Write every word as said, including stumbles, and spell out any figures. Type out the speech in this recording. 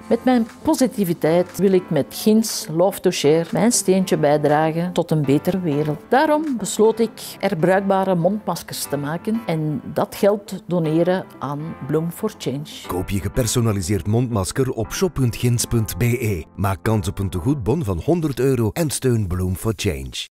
Met mijn positiviteit wil ik met Gints Love to Share mijn steentje bijdragen tot een betere wereld. Daarom besloot ik er bruikbare mondmaskers te maken en dat geld doneren aan Bloom for Change. Koop je gepersonaliseerd mondmasker op shop punt gints punt be. Maak kans op een tegoedbon van honderd euro en steun Bloom for Change.